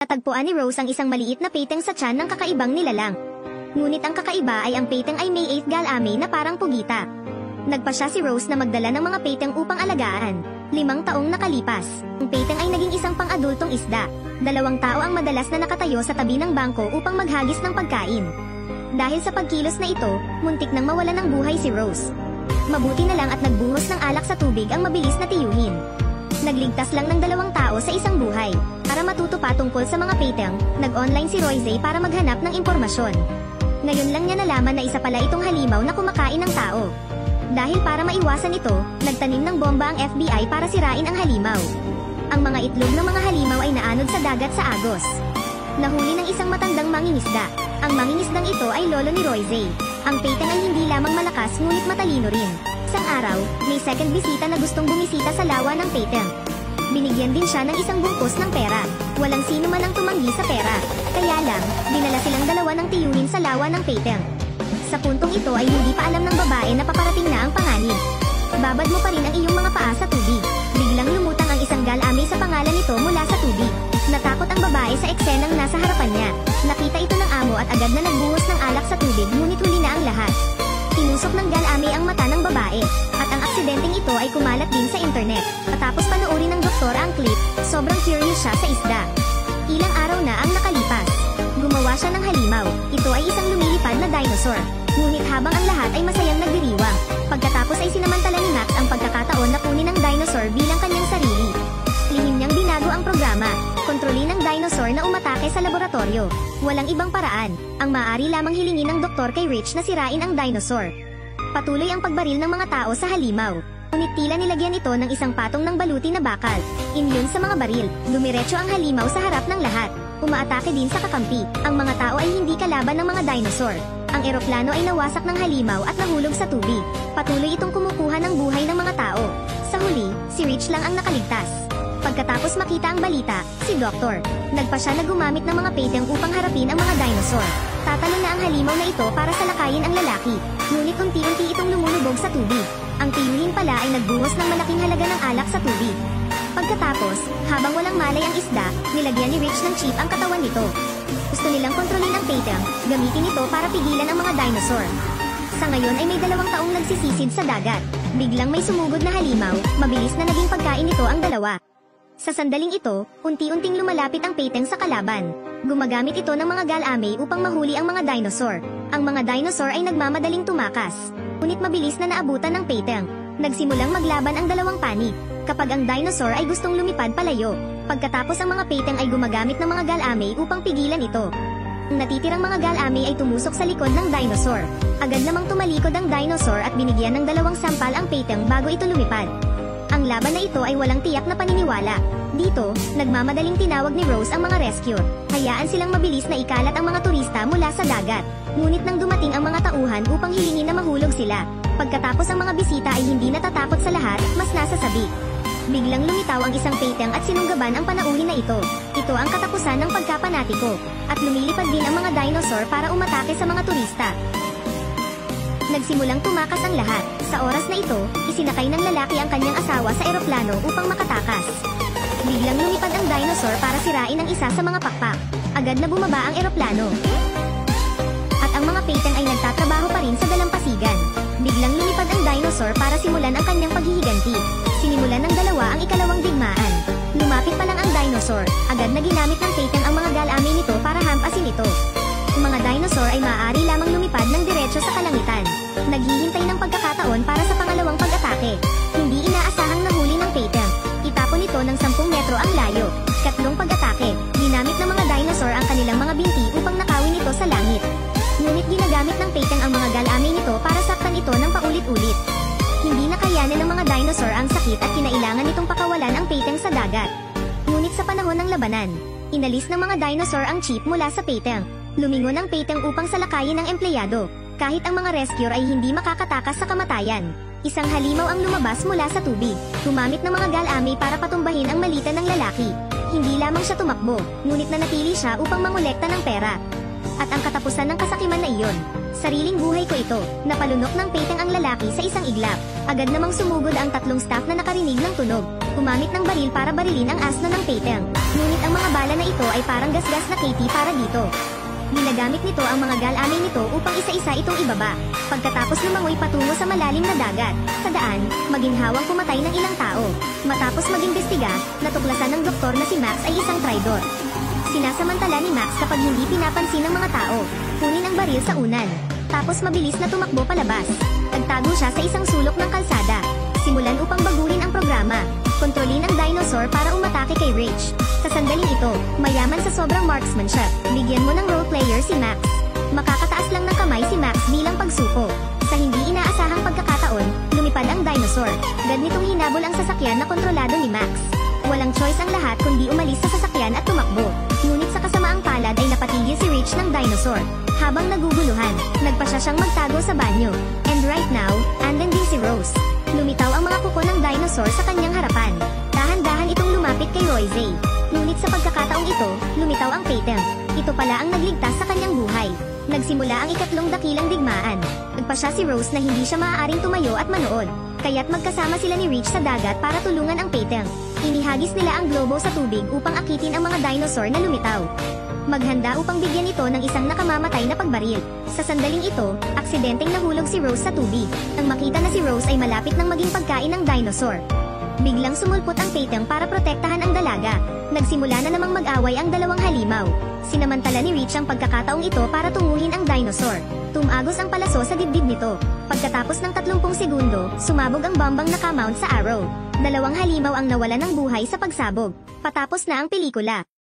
Natagpuan ni Rose ang isang maliit na peteng sa tiyan ng kakaibang nilalang. Ngunit ang kakaiba ay ang peteng ay may 8 galame na parang pugita. Nagpa siya si Rose na magdala ng mga peteng upang alagaan. 5 taong nakalipas, ang peteng ay naging isang pang-adultong isda. 2 tao ang madalas na nakatayo sa tabi ng bangko upang maghagis ng pagkain. Dahil sa pagkilos na ito, muntik nang mawalan ng buhay si Rose. Mabuti na lang at nagbuhos ng alak sa tubig ang mabilis na tiyuhin. Nagligtas lang ng 2 tao sa isang buhay. Para matuto pa tungkol sa mga peteng, nag-online si Royce para maghanap ng impormasyon. Ngayon lang niya nalaman na isa pala itong halimaw na kumakain ng tao. Dahil para maiwasan ito, nagtanim ng bomba ang FBI para sirain ang halimaw. Ang mga itlog ng mga halimaw ay naanod sa dagat sa Agos. Nahuli ng isang matandang mangingisda. Ang mangingisdang ito ay lolo ni Royce. Ang peteng ay hindi lamang malakas ngunit matalino rin. Isang araw, may second bisita na gustong bumisita sa lawa ng peteng. Binigyan din siya ng isang bungkus ng pera. Walang sino man ang tumanggi sa pera. Kaya lang, dinala silang 2 ng tiyuhin sa lawa ng peteng. Sa puntong ito ay hindi pa alam ng babae na paparating na ang panganib. Babad mo pa rin ang iyong mga paa sa tubig. Biglang lumutang ang isang galame sa pangalan nito mula sa tubig. Natakot ang babae sa eksenang nasa harapan niya. Nakita ito ng amo at agad na nagbuhos ng alak sa tubig ngunit huli na ang lahat. Tinusok ng galame ang mata ng babae, at ang aksidenteng ito ay kumalat din sa internet. Matapos panoorin ng doktor ang clip, sobrang curious siya sa isda. Ilang araw na ang nakalipas. Gumawa siya ng halimaw. Ito ay isang lumilipad na dinosaur. Ngunit habang ang lahat ay masayang nagdiriwang, pagkatapos ay sinamantala ni Max ang pagkakataon na kunin ng dinosaur bilang kanyang sarili. Lihim niyang binago ang programa. Kontrolin ng dinosaur na umatake sa laboratorio. Walang ibang paraan. Ang maaari lamang hilingin ng doktor kay Rich na sirain ang dinosaur. Patuloy ang pagbaril ng mga tao sa halimaw. Ngunit tila nilagyan ito ng isang patong ng baluti na bakal. Immune sa mga baril, dumiretso ang halimaw sa harap ng lahat. Umaatake din sa kakampi. Ang mga tao ay hindi kalaban ng mga dinosaur. Ang eroplano ay nawasak ng halimaw at nahulog sa tubig. Patuloy itong kumukuha ng buhay ng mga tao. Sa huli, si Rich lang ang nakaligtas. Pagkatapos makita ang balita, si Doktor, nagpa siya na gumamit ng mga peteng upang harapin ang mga dinosaur. Tatalon na ang halimaw na ito para salakayin ang lalaki. Ngunit unti-unti itong lumulubog sa tubig. Ang tiyuhin pala ay nagbuhos ng malaking halaga ng alak sa tubig. Pagkatapos, habang walang malay ang isda, nilagyan ni Rich ng chip ang katawan nito. Gusto nilang kontrolin ang peteng, gamitin ito para pigilan ang mga dinosaur. Sa ngayon ay may 2 taong nagsisisid sa dagat. Biglang may sumugod na halimaw, mabilis na naging pagkain nito ang 2. Sa sandaling ito, unti-unting lumalapit ang peteng sa kalaban. Gumagamit ito ng mga galame upang mahuli ang mga dinosaur. Ang mga dinosaur ay nagmamadaling tumakas. Ngunit mabilis na naabutan ng peteng. Nagsimulang maglaban ang 2 panik. Kapag ang dinosaur ay gustong lumipad palayo. Pagkatapos ang mga peteng ay gumagamit ng mga galame upang pigilan ito. Ang natitirang mga galame ay tumusok sa likod ng dinosaur. Agad namang tumalikod ang dinosaur at binigyan ng 2 sampal ang peteng bago ito lumipad. Ang laban na ito ay walang tiyak na paniniwala. Dito, nagmamadaling tinawag ni Rose ang mga rescue. Hayaan silang mabilis na ikalat ang mga turista mula sa dagat. Ngunit nang dumating ang mga tauhan upang hilingin na mahulog sila, pagkatapos ang mga bisita ay hindi natatakot sa lahat, mas nasasabi. Biglang lumitaw ang isang peteng at sinunggaban ang panauhin na ito. Ito ang katapusan ng pagkapanatiko. At lumilipad din ang mga dinosaur para umatake sa mga turista. Nagsimulang tumakas ang lahat. Sa oras na ito, isinakay ng lalaki ang kanyang asawa sa eroplano upang makatakas. Biglang lumipad ang dinosaur para sirain ang isa sa mga pakpak. Agad na bumaba ang eroplano. At ang mga peteng ay nagtatrabaho pa rin sa dalampasigan. Biglang lumipad ang dinosaur para simulan ang kanyang paghihiganti. Sinimulan ng 2 ang ikalawang digmaan. Lumapit pa lang ang dinosaur. Agad na ginamit ng peteng ang mga galame nito para hampasin ito. Ang mga dinosaur ay maaari lamang lumipad ng diretso sa kalangitan. Naghihintay ng pagkakataon para sa pangalawang pag-atake. Hindi inaasahang nahuli ng peteng. Itapon ito ng 10 metro ang layo. Ikatlong pag-atake, ginamit ng mga dinosaur ang kanilang mga binti upang nakawin ito sa langit. Ngunit ginagamit ng peteng ang mga galame nito para saktan ito ng paulit-ulit. Hindi nakayanan ng mga dinosaur ang sakit at kinailangan nitong pakawalan ang peteng sa dagat. Ngunit sa panahon ng labanan, inalis ng mga dinosaur ang chip mula sa peteng. Lumingon ang peteng upang salakayin ang empleyado. Kahit ang mga rescuer ay hindi makakatakas sa kamatayan. Isang halimaw ang lumabas mula sa tubig. Gumamit ng mga galame para patumbahin ang malita ng lalaki. Hindi lamang siya tumakbo, ngunit nanatili siya upang mangolekta ng pera. At ang katapusan ng kasakiman na iyon, sariling buhay ko ito, napalunok ng peteng ang lalaki sa isang iglap. Agad namang sumugod ang 3 staff na nakarinig ng tunog. Gumamit ng baril para barilin ang asno ng peteng. Ngunit ang mga bala na ito ay parang gasgas na KT para dito. Ginagamit nito ang mga gal-amay nito upang isa-isa itong ibaba. Pagkatapos lumangoy patungo sa malalim na dagat, sa daan, maginhawang pumatay ng ilang tao. Matapos maging bestiga, natuklasan ng doktor na si Max ay isang traidor. Sinasamantala ni Max kapag hindi pinapansin ng mga tao, kunin ang baril sa unan. Tapos mabilis na tumakbo palabas. Nagtago siya sa isang sulok ng kalsada. Simulan upang baguhin ang programa. Kontrolin ang dinosaur para umatake kay Rich. Sa sandaling ito, mayaman sa sobrang marksmanship. Bigyan mo ng role player si Max. Makakataas lang ng kamay si Max bilang pagsuko. Sa hindi inaasahang pagkakataon, lumipad ang dinosaur. Agad nitong hinabol ang sasakyan na kontrolado ni Max. Walang choice ang lahat kundi umalis sa sasakyan at tumakbo. Ngunit sa kasamaang palad ay napatigil si Rich ng dinosaur. Habang naguguluhan, nagpasya siyang magtago sa banyo. And right now, andun din si Rose. Lumitaw ang mga kuko ng dinosaur sa kanyang harapan. Dahan-dahan itong lumapit kay Royce. Ngunit sa pagkakataong ito, lumitaw ang Peyton. Ito pala ang nagligtas sa kanyang buhay. Nagsimula ang ikatlong dakilang digmaan. Nagpasya si Rose na hindi siya maaaring tumayo at manood. Kaya't magkasama sila ni Rich sa dagat para tulungan ang Peyton. Inihagis nila ang globo sa tubig upang akitin ang mga dinosaur na lumitaw. Maghanda upang bigyan ito ng isang nakamamatay na pagbaril. Sa sandaling ito, aksidenteng nahulog si Rose sa tubig. Nang makita na si Rose ay malapit nang maging pagkain ng dinosaur. Biglang sumulpot ang Peyton para protektahan ang dalaga. Nagsimula na namang mag-away ang dalawang halimaw. Sinamantala ni Rich ang pagkakataong ito para tunguhin ang dinosaur. Tumagos ang palaso sa dibdib nito. Pagkatapos ng 30 segundo, sumabog ang bombang nakamount sa arrow. Dalawang halimaw ang nawalan ng buhay sa pagsabog. Patapos na ang pelikula.